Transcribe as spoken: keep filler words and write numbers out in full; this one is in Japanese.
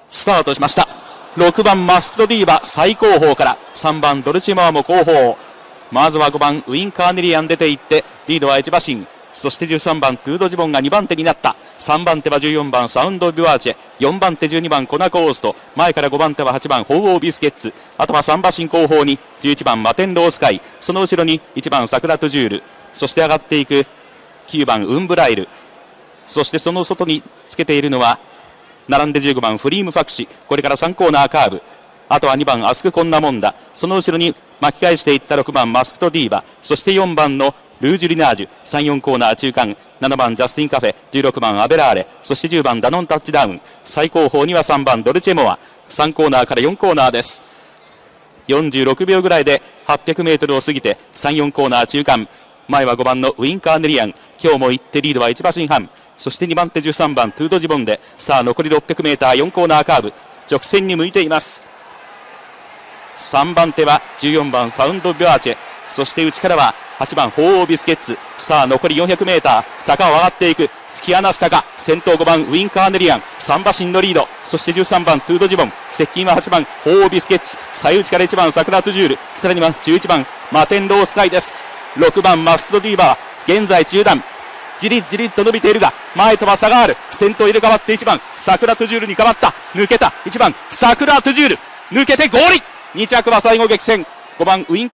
スタートしました。ろくばんマスクドディーバ最後方からさんばんドルチェモアも後方。まずはごばんウィンカーネリアン出ていってリードはエチバシン、そしてじゅうさんばんトゥードジボンがにばん手になった。さんばん手はじゅうよんばんサウンドビュアーチェ、よんばん手じゅうにばんコナコースト、前からごばん手ははちばんホーオービスケッツ、あとはさんばん後方にじゅういちばんマテンロースカイ、その後ろにいちばんサクラトゥジュール、そして上がっていくきゅうばんウンブライル、そしてその外につけているのは並んでじゅうごばんフリームファクシ、これからさんコーナーカーブ、あとはにばんアスクコンナモンダ、その後ろに巻き返していったろくばんマスクトディーバ、そしてよんばんのルージュリナージュ、さんよんコーナー中間、ななばんジャスティンカフェ、じゅうろくばんアベラーレ、そしてじゅうばんダノンタッチダウン、最後方にはさんばんドルチェモア、さんコーナーからよんコーナーです。よんじゅうろくびょうぐらいではっぴゃくメートルを過ぎてさんよんコーナー中間、前はごばんのウィンカーネリアン、今日も行ってリードはいちばしん半、そしてにばん手じゅうさんばんトゥードジボンで、さあ残りろっぴゃくメーターよんコーナーカーブ、直線に向いています。さんばん手はじゅうよんばんサウンドビュアーチェ、そして内からははちばんホーオービスケッツ。さあ残りよんひゃくメーター、坂を上がっていく、突き放したか。先頭ごばんウィンカーネリアン、さんばしんのリード、そしてじゅうさんばんトゥードジボン、接近ははちばんホーオービスケッツ、最内からいちばんサクラトゥジュール、さらにはじゅういちばんマテンロースカイです。ろくばんマスクドディーバー現在中段、じりじりと伸びているが前とは差がある。先頭入れ替わっていちばんサクラトゥジュールに変わった。抜けたいちばんサクラトゥジュール、抜けてゴール。に着は最後激戦ごばんウィン